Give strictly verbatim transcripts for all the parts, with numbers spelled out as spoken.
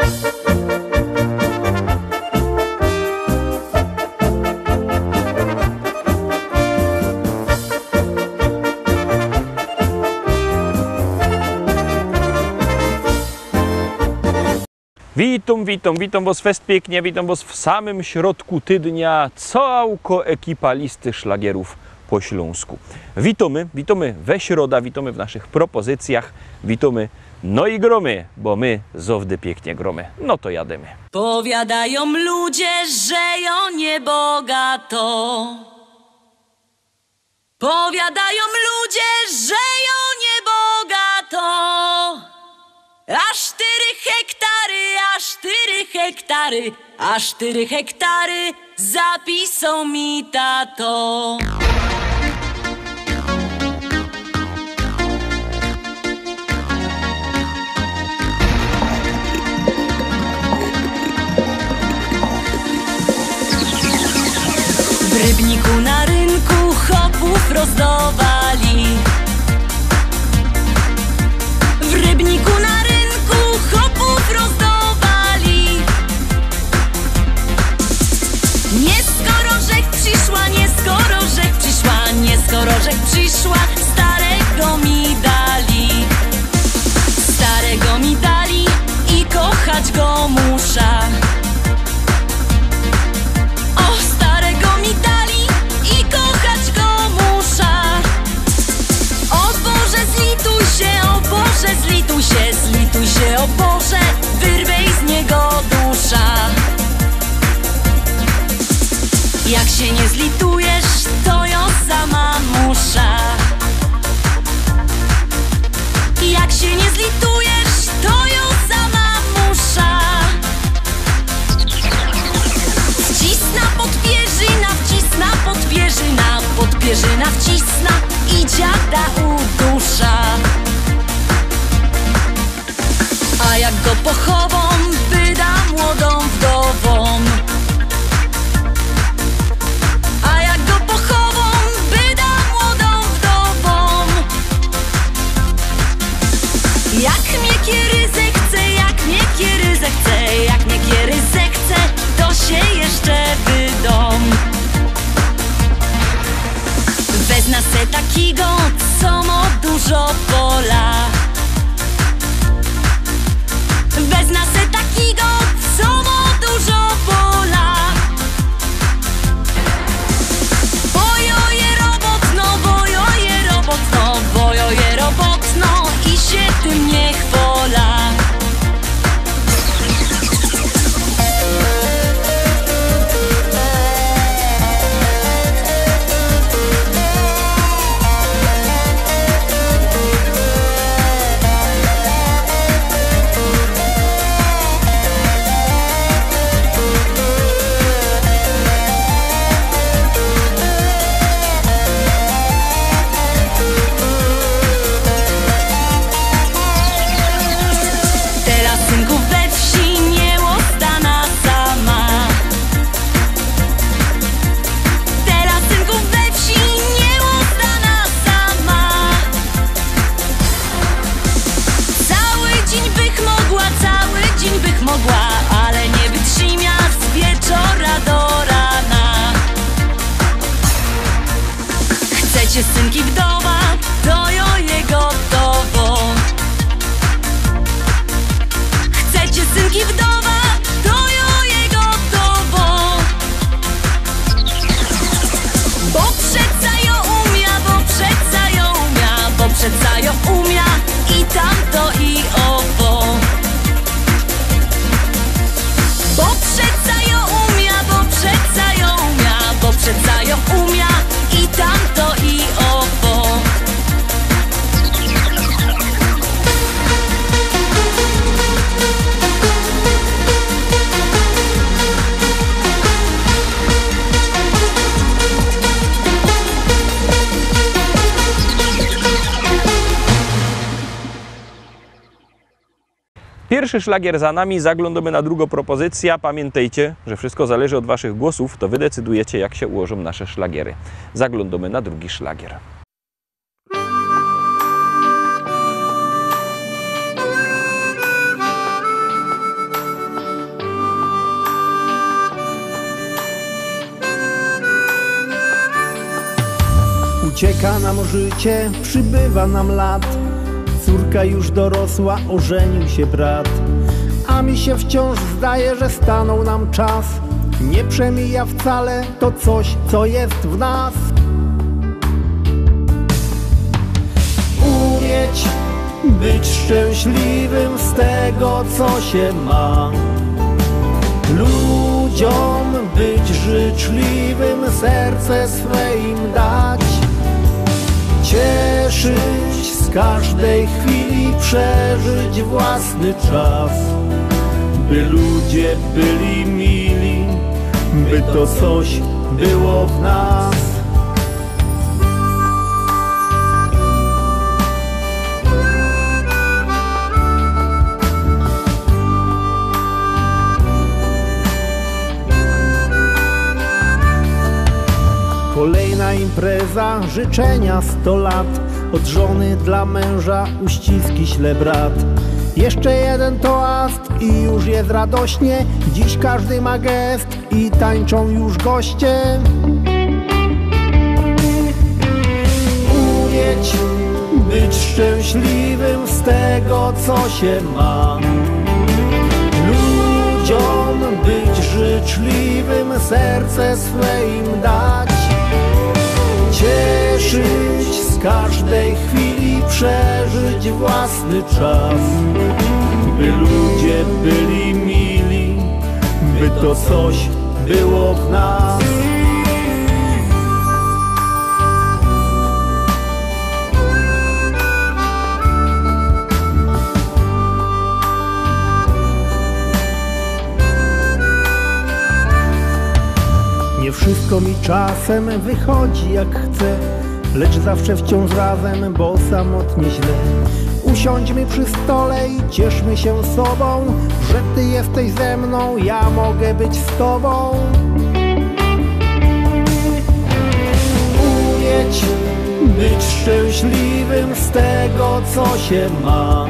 Witam, witam, witam was fest pięknie, witam was w samym środku tydnia, całko ekipa listy szlagierów po śląsku. Witamy, witamy we środa, witamy w naszych propozycjach, witamy, no i gromy, bo my zowdy pięknie gromy. No to jademy. Powiadają ludzie, że ją niebogato. Powiadają ludzie, że ją niebogato. Aż cztery hektary, aż cztery hektary, aż cztery hektary zapisał mi tato. W Rybniku na rynku chopów rozdawali. W Rybniku na rynku chopów rozdawali. Nie skoro żech przyszła, nie skoro żech przyszła, nie skoro żech przyszła, starego mi dali. Starego mi dali i kochać go musza. Zlituj się, zlituj się, o Boże, wyrwej z niego dusza. Jak się nie zlitujesz, to ją sama musza. Jak się nie zlitujesz, to ją sama musza. Wcisna podpierzyna, wcisna podpierzyna, podpierzyna wcisna i dziada udusza. A jak go pochową, wyda młodą wdową. A jak go pochową, wyda młodą wdową. Jak mnie kieryzę chce, jak mnie kieryzę chce, jak mnie kieryzę chce, to się jeszcze wydom. Wezna se takiego, co ma dużo pola. Wezna se takiego, co ma dużo pola. Bojoje robotno, bojoje robotno, bojoje robotno i się tym nie chwola. Ale nie wytrzyma z wieczora do rana. Chcecie synki wdowa, to jo jego gotowo. Chcecie synki wdowa, to jo jego gotowo. Bo przeca jo umia, bo przeca jo umia, bo przeca jo umia i tamto i owo. Bo przeca ją umia, bo przeca ją umia, bo przeca ją umia i tamto i owo. Pierwszy szlagier za nami, zaglądamy na drugą propozycję. Pamiętajcie, że wszystko zależy od waszych głosów, to wy decydujecie, jak się ułożą nasze szlagiery. Zaglądamy na drugi szlagier. Ucieka nam życie, przybywa nam lat. Córka już dorosła, ożenił się brat. A mi się wciąż zdaje, że stanął nam czas. Nie przemija wcale to coś, co jest w nas. Umieć być szczęśliwym z tego, co się ma. Ludziom być życzliwym, serce swe im dać. Cieszyć z każdej chwili, przeżyć własny czas. By ludzie byli mili, by to coś było w nas. Kolejna impreza, życzenia sto lat. Od żony dla męża uściski śle brat. Jeszcze jeden toast i już jest radośnie. Dziś każdy ma gest i tańczą już goście. Umieć być szczęśliwym z tego, co się ma. Ludziom być życzliwym, serce swe im dać. Cieszyć z każdej chwili, przeżyć własny czas. By ludzie byli mili, by to coś było w nas. Nie wszystko mi czasem wychodzi jak chcę, lecz zawsze wciąż razem, bo samotnie źle. Usiądźmy przy stole i cieszmy się sobą, że ty jesteś ze mną, ja mogę być z tobą. Umieć być szczęśliwym z tego, co się ma.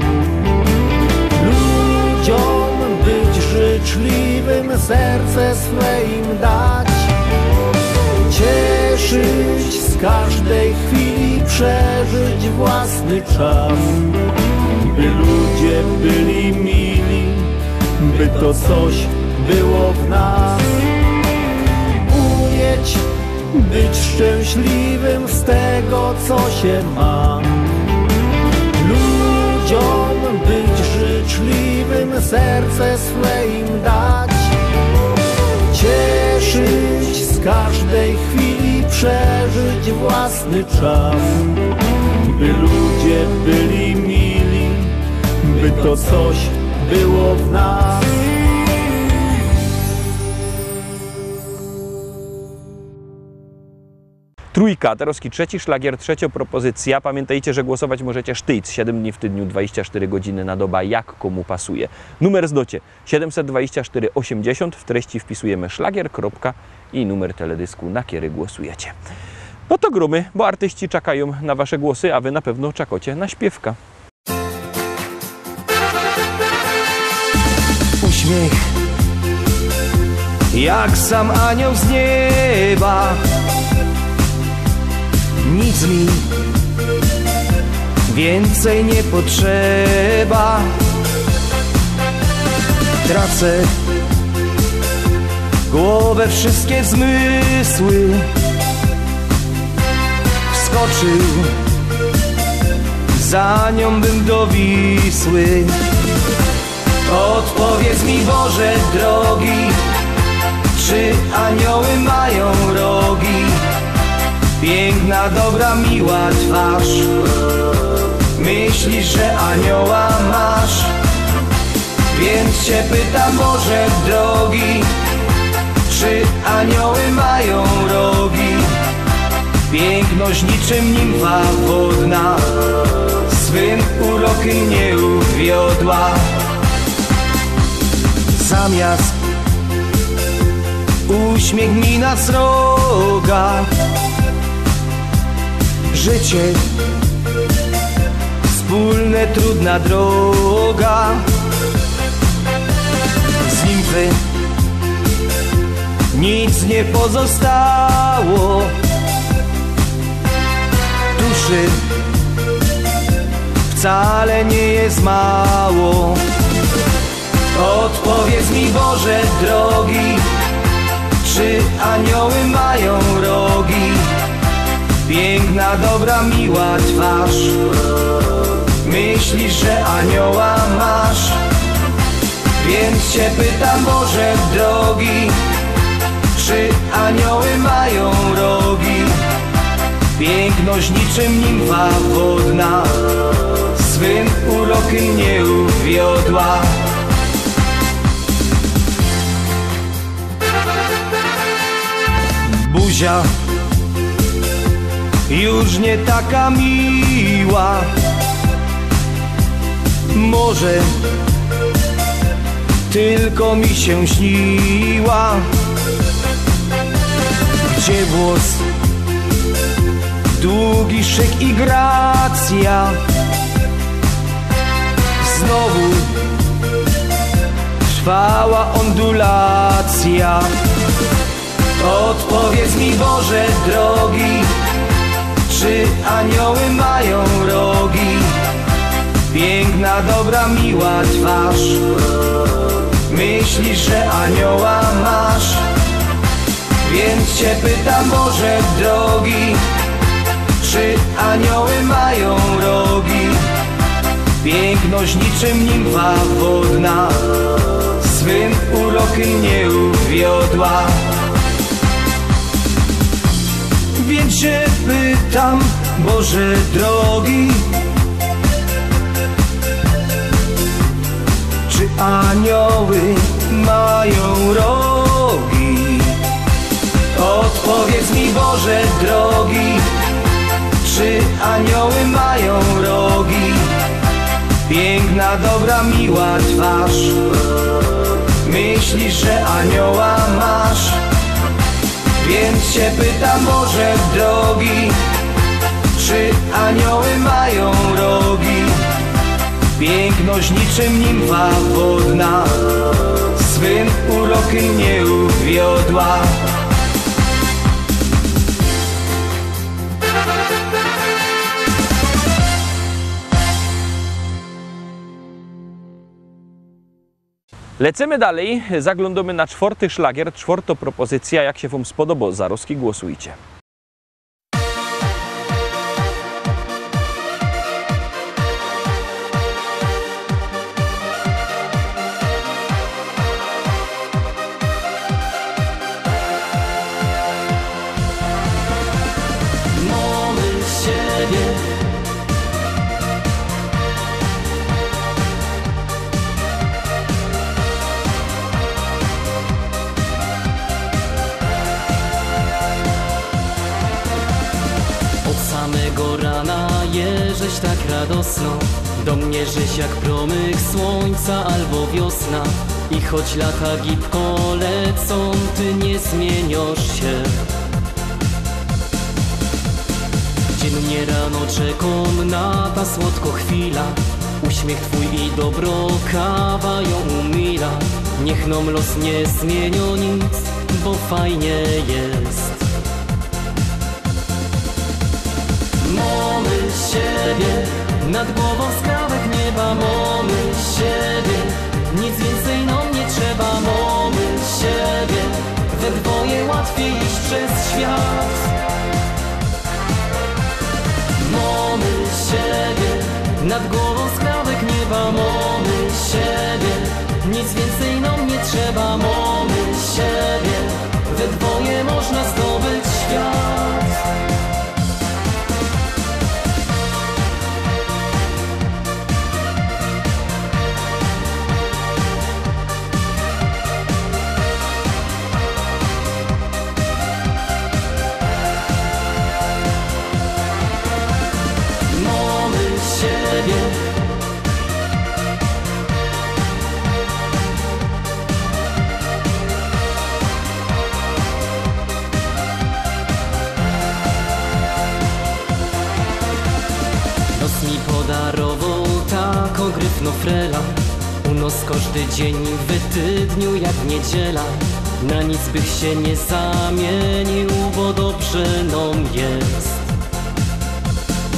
Ludziom być życzliwym, serce swe im dać. Cieszyć z każdej chwili, przeżyć własny czas. By ludzie byli mili, by to coś było w nas. Umieć być szczęśliwym z tego, co się ma. Ludziom być życzliwym, serce swe im dać. Cieszyć z każdej chwili, przeżyć własny czas. By ludzie byli mili, by to coś było w nas. Trójka, Tatarowski trzeci szlagier, trzecia propozycja. Pamiętajcie, że głosować możecie sztyc, siedem dni w tygodniu, dwadzieścia cztery godziny na dobę, jak komu pasuje. Numer zdocie siedemset dwadzieścia cztery osiemdziesiąt, w treści wpisujemy szlagier, kropka i numer teledysku, na który głosujecie. No to grumy, bo artyści czekają na wasze głosy, a wy na pewno czekacie na śpiewka. Uśmiech jak sam anioł z nieba. Nic mi więcej nie potrzeba. Tracę głowę, wszystkie zmysły. Wskoczył za nią bym do Wisły. Odpowiedz mi, Boże drogi, czy anioły mają rogi? Piękna, dobra, miła twarz. Myślisz, że anioła masz? Więc cię pytam, Boże drogi, czy anioły mają rogi? Piękność niczym nimfa wodna swym urokiem nie uwiodła. Zamiast uśmiech mi na sroga, życie wspólne, trudna droga. Z nimfy nic nie pozostało. duszy wcale nie jest mało. Odpowiedz mi, Boże drogi, czy anioły mają rogi? Piękna, dobra, miła twarz. Myślisz, że anioła masz? Więc cię pytam, Boże drogi, czy anioły mają rogi? Piękność niczym nimfa wodna swym urokiem nie uwiodła. Buzia już nie taka miła, może tylko mi się śniła. Gdzie włos, długi szyk i gracja? Znowu trwała ondulacja. Odpowiedz mi, Boże drogi, czy anioły mają rogi? Piękna, dobra, miła twarz. Myślisz, że anioła masz? Więc cię pytam, Boże drogi, czy anioły mają rogi? Piękność niczym nimfa wodna swym urokiem nie uwiodła. Więc się pytam, Boże drogi, czy anioły mają rogi? Odpowiedz mi, Boże drogi, czy anioły mają rogi? Piękna, dobra, miła twarz. Myślisz, że anioła masz? Więc cię pytam, Boże drogi, czy anioły mają rogi? Piękność niczym nimfa wodna swym urokiem nie uwiodła. Lecimy dalej, zaglądamy na czwarty szlagier, czwarta propozycja. Jak się wam spodoba, zaroski głosujcie. Mamy siebie. Samego rana jeżeś tak radosno, do mnie żeś jak promyk słońca albo wiosna. I choć lata gibko lecą, ty nie zmieniasz się. Dziennie rano czekam na ta słodko chwila, uśmiech twój i dobro kawa ją umila. Niech nam los nie zmienią nic, bo fajnie jest. Mamy siebie, nad głową skrawek nieba. Mamy siebie, nic więcej nam nie trzeba. Mamy siebie, we dwoje łatwiej iść przez świat. Mamy siebie, nad głową skrawek nieba. Mamy siebie, nic więcej nam nie trzeba. Mamy siebie, we dwoje można zdobyć świat. Podarował tak ogryfno frela. U nos każdy dzień w tydniu jak niedziela. Na nic bych się nie zamienił, bo dobrze nam jest.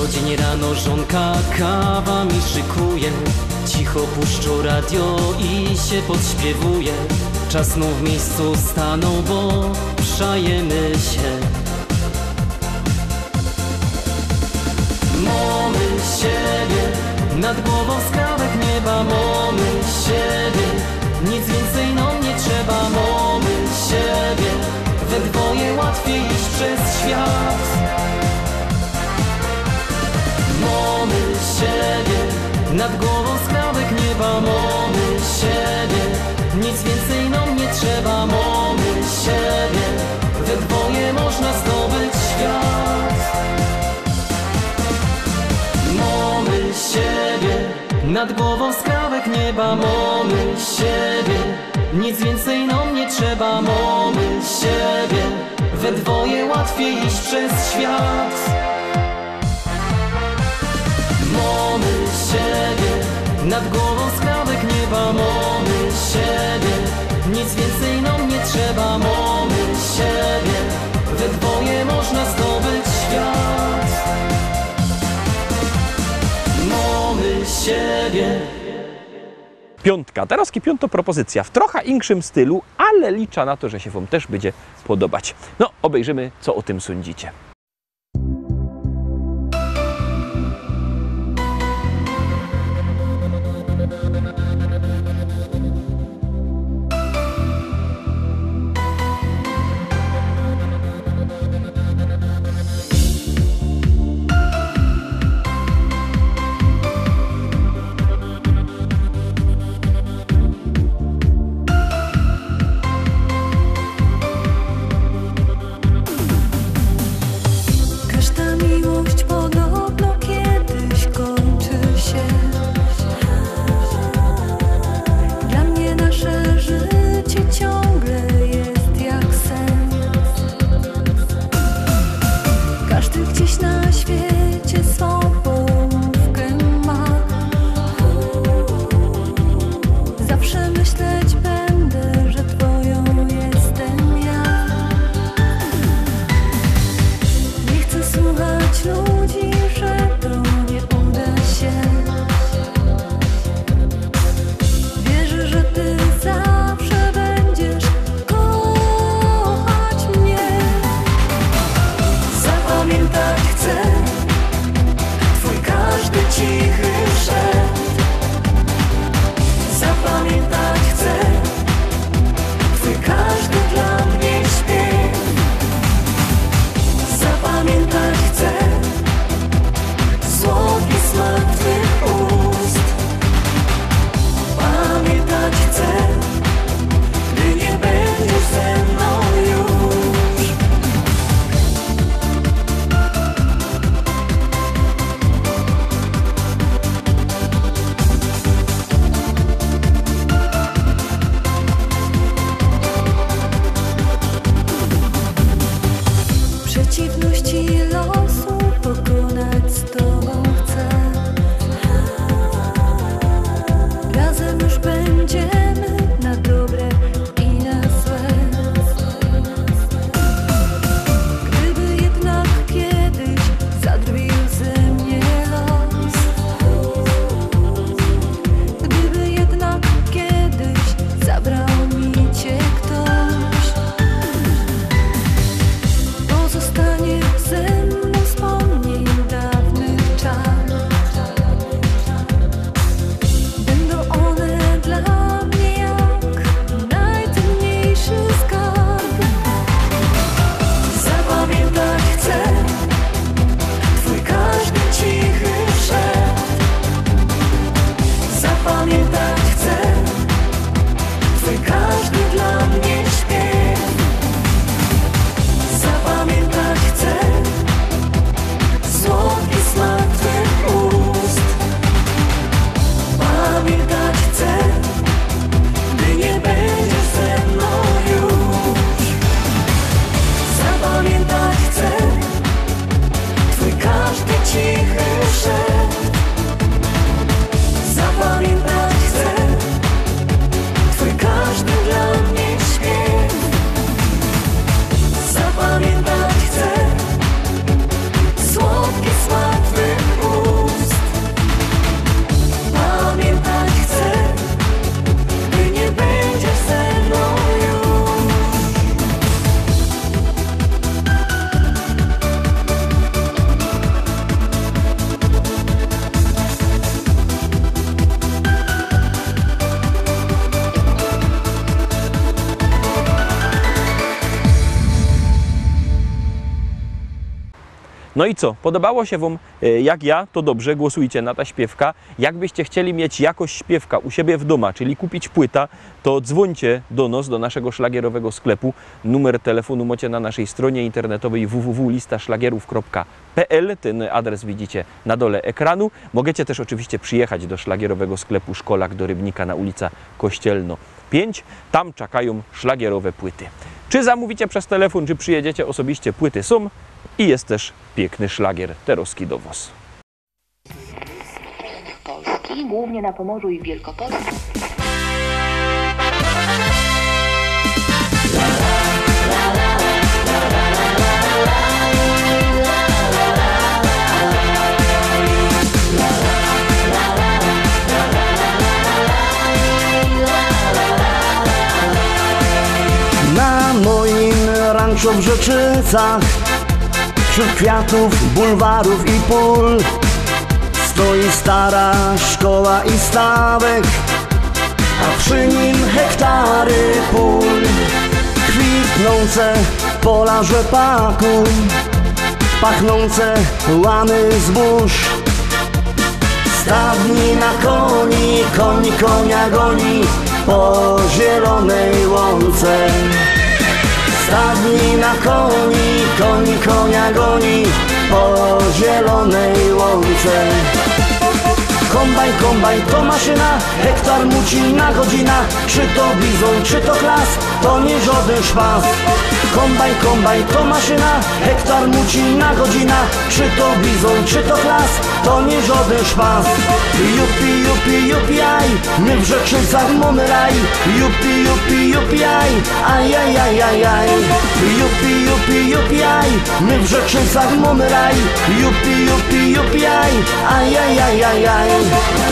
Co dzień rano żonka kawa mi szykuje, cicho puszczą radio i się podśpiewuje. Czas znów w miejscu stanął, bo przajemy się. Mamy siebie, nad głową skrawek nieba. Mamy siebie, nic więcej nam nie trzeba. Mamy siebie, we dwoje łatwiej iść przez świat. Mamy siebie, nad głową skrawek nieba. Mamy siebie, nic więcej nam nie trzeba. Mamy siebie, we dwoje można zdobyć świat. Mamy siebie, nad głową skrawek nieba. Mamy siebie, nic więcej nam nie trzeba. Mamy siebie, we dwoje łatwiej iść przez świat. Mamy siebie, nad głową skrawek nieba. Mamy siebie, nic więcej nam nie trzeba. Mamy siebie, we dwoje można zdobyć świat. Mamy siebie. Piątka. Teraz piąta propozycja w trochę inkszym stylu, ale liczę na to, że się Wam też będzie podobać. No, obejrzymy, co o tym sądzicie. Zapamiętać chcę słodki smak twych No i co? Podobało się Wam e, jak ja? To dobrze, głosujcie na ta śpiewka. Jakbyście chcieli mieć jakość śpiewka u siebie w domu, czyli kupić płyta, to dzwońcie do nas, do naszego szlagierowego sklepu. Numer telefonu macie na naszej stronie internetowej w w w kropka lista szlagierów kropka p l. Ten adres widzicie na dole ekranu. Możecie też oczywiście przyjechać do szlagierowego sklepu Szkolak do Rybnika na ulica Kościelno pięć. Tam czekają szlagierowe płyty. Czy zamówicie przez telefon, czy przyjedziecie osobiście, płyty są i jest też piękny szlagier Teroski do was. Polski, głównie na Pomorzu i w Wielkopolsce. Na moim ranczu w Rzeczycach, wśród kwiatów, bulwarów i pól, stoi stara szkoła i stawek, a przy nim hektary pól. Kwitnące pola rzepaku, pachnące łany zbóż. Stadni na koni, koń konia goni po zielonej łące. Stadni na koni, koń konia goni po zielonej łące. Kombajn, kombajn to maszyna, hektar muci na godzina. Czy to bizon, czy to klas, to nie żaden szpas. Kombajn, kombajn to maszyna, hektar muci na godzina. Czy to bizon, czy to klas, to nie żaden szpas. Jupi, jupi, jupi, aj, my w Rzeczycach mamy raj. Jupi, jupi, jupi, aj, aj, aj, aj, aj, aj. Jupi, jupi, jupi, aj, my w Rzeczycach mamy raj. Jupi, jupi, jupi, aj, aj, aj, aj, aj, aj.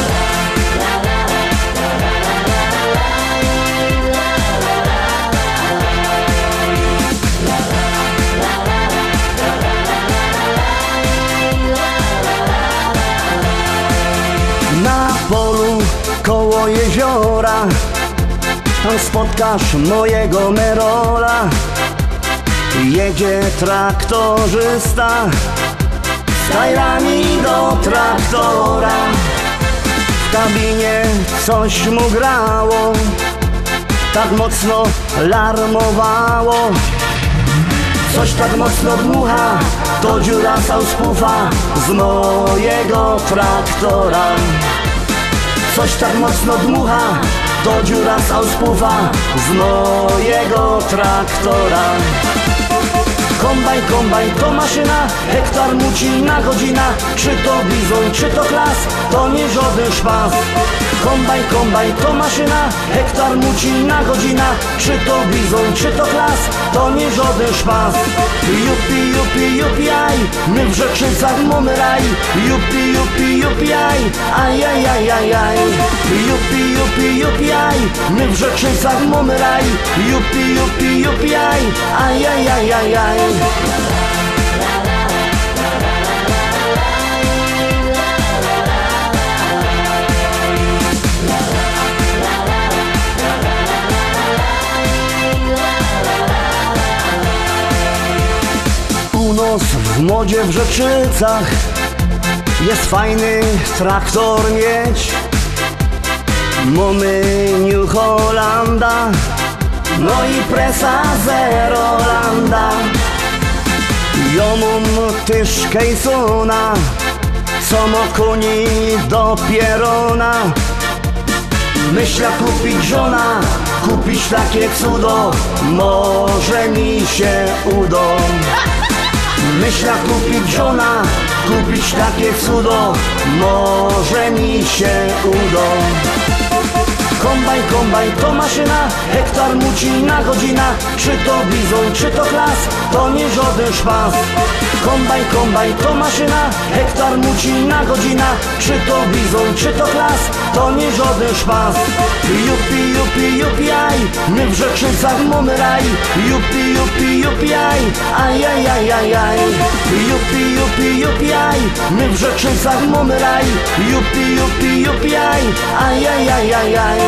Na polu koło jeziora, tam spotkasz mojego Merola. Jedzie traktorzysta z tajrami do traktora. W kabinie coś mu grało, tak mocno larmowało. Coś tak mocno dmucha, to dziura sauspufa z mojego traktora. Coś tak mocno dmucha, to dziura sauspufa z mojego traktora. Kombajn, kombajn to maszyna, hektar muci na godzina. Czy to bizon, czy to klas, to nie żaden szpas. Kombajn, kombajn to maszyna, hektar muci na godzina. Czy to bizon, czy to klas, to nie żaden szpas. Jupi, jupi, jupi, aj, my w Rzeczycach mamy raj. Jupi, jupi, jupi, aj, aj, aj, aj, aj, aj. Jupi, jupi, jupi, aj, my w Rzeczycach mamy raj. Jupi, jupi, jupi, aj, aj, aj, aj, aj, aj. U nas w modzie w Rzeczycach jest fajny traktor mieć. Mamy New Hollanda, no i presa Zerolanda. Ja mam też Kejsona, co ma koni do pierona. Myślę kupić żona, kupić takie cudo, może mi się uda. Myślę kupić żona, kupić takie cudo, może mi się uda. Kombajn, kombajn to maszyna, hektar muci na godzina. Czy to bizon, czy to klas, to nie żaden szpas. Kombajn, kombajn to maszyna, hektar muci na godzina. Czy to bizon, czy to klas, to nie żaden szpas. Jupi, jupi, jupi, aj, my w Rzeczycach mamy raj. Jupi, jupi, jupi, aj, aj, aj, aj, aj, aj. Jupi, jupi, jupi, aj, my w Rzeczycach mamy raj. Jupi, jupi, jupi, aj, aj, aj, aj, aj, aj.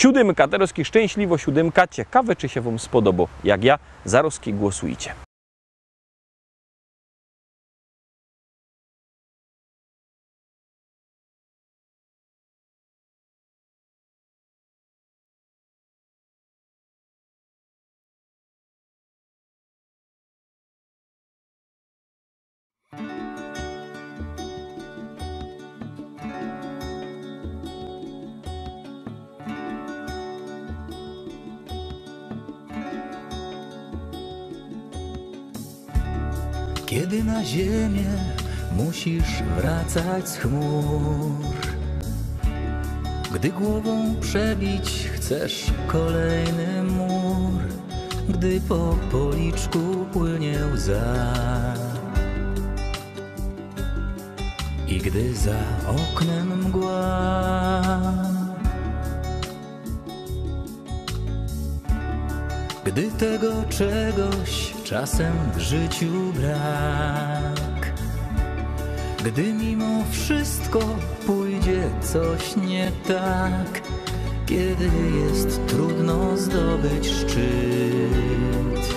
Siódemka, teraz szczęśliwo siódemka. Ciekawe, czy się Wam spodoba. Jak ja, zaroski głosujcie. Kiedy na ziemię musisz wracać z chmur, gdy głową przebić chcesz kolejny mur, gdy po policzku płynie łza i gdy za oknem mgła, gdy tego czegoś czasem w życiu brak, gdy mimo wszystko pójdzie coś nie tak, kiedy jest trudno zdobyć szczyt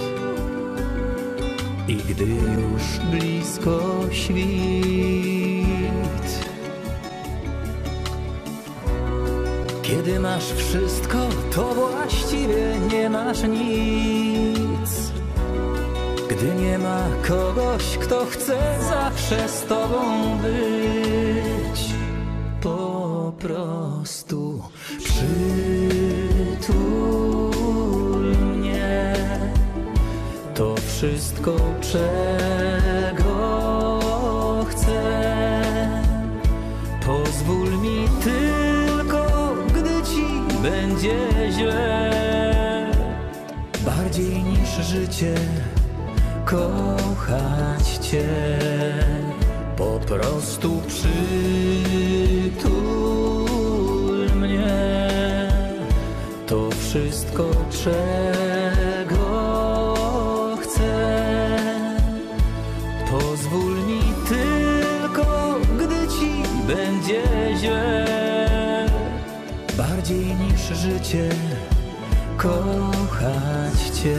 i gdy już blisko świt, kiedy masz wszystko, to właściwie nie masz nic, gdy nie ma kogoś, kto chce zawsze z tobą być. Po prostu przytul mnie, to wszystko, czego chcę. Pozwól mi tylko, gdy ci będzie źle, bardziej niż życie kochać cię. Po prostu przytul mnie, to wszystko, czego chcę. Pozwól mi tylko, gdy ci będzie źle, bardziej niż życie kochać cię.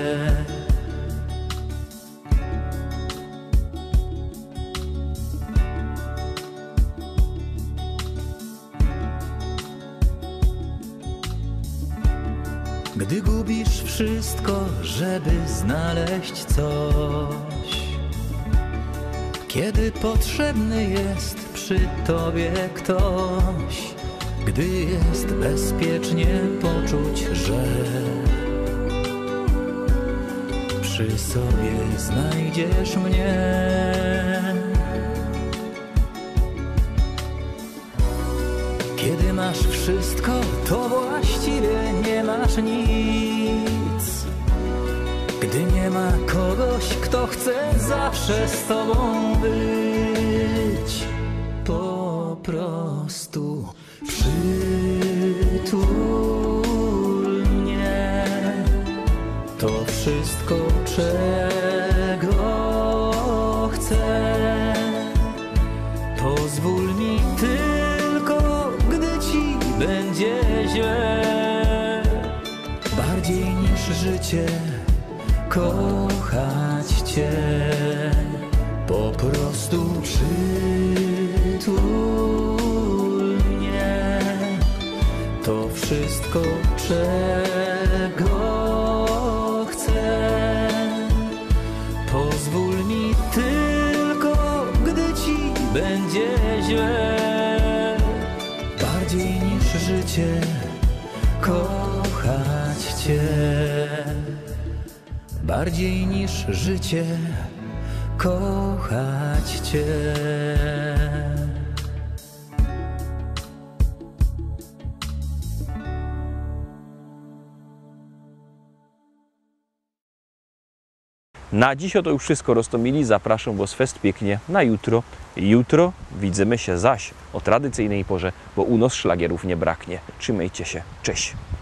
Gdy gubisz wszystko, żeby znaleźć coś, kiedy potrzebny jest przy tobie ktoś, gdy jest bezpiecznie poczuć, że przy sobie znajdziesz mnie. Kiedy masz wszystko, to właściwie nie masz nic, gdy nie ma kogoś, kto chce zawsze z tobą być. Po prostu przytul mnie, to wszystko, czego chcę. Pozwól mi tylko, gdy ci będzie źle, bardziej niż życie kochać cię. Po prostu przytul mnie, to wszystko, czego chcę. Pozwól mi tylko, gdy ci będzie źle, bardziej niż życie kochać cię. Bardziej niż życie kochać cię. Na dziś to już wszystko, Rostomili. Zapraszam Was fest pięknie na jutro. Jutro widzimy się zaś o tradycyjnej porze, bo u nas szlagierów nie braknie. Trzymajcie się. Cześć.